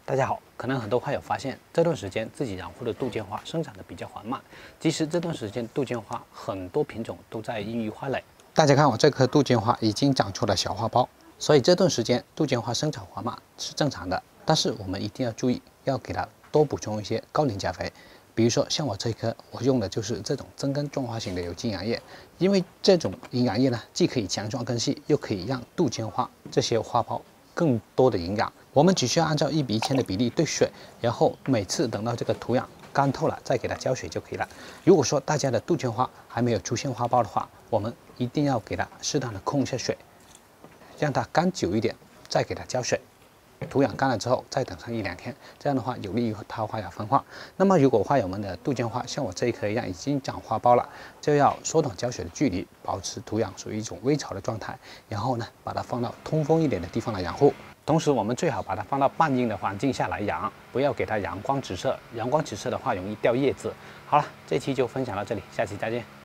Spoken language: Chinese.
大家好，可能很多花友发现这段时间自己养护的杜鹃花生长的比较缓慢。其实这段时间杜鹃花很多品种都在孕育花蕾。大家看我这棵杜鹃花已经长出了小花苞，所以这段时间杜鹃花生长缓慢是正常的。但是我们一定要注意，要给它多补充一些高磷钾肥。比如说像我这一棵，我用的就是这种增根种花型的有机营养液，因为这种营养液呢，既可以强壮根系，又可以让杜鹃花这些花苞更多的营养。我们只需要按照1:1000的比例兑水，然后每次等到这个土壤干透了再给它浇水就可以了。如果说大家的杜鹃花还没有出现花苞的话，我们一定要给它适当的控一下水，让它干久一点，再给它浇水。土壤干了之后，再等上1-2天，这样的话有利于它花芽分化。那么，如果花友们的杜鹃花像我这一棵一样已经长花苞了，就要缩短浇水的距离，保持土壤属于一种微潮的状态，然后呢，把它放到通风一点的地方来养护。同时，我们最好把它放到半阴的环境下来养，不要给它阳光直射。阳光直射的话，容易掉叶子。好了，这期就分享到这里，下期再见。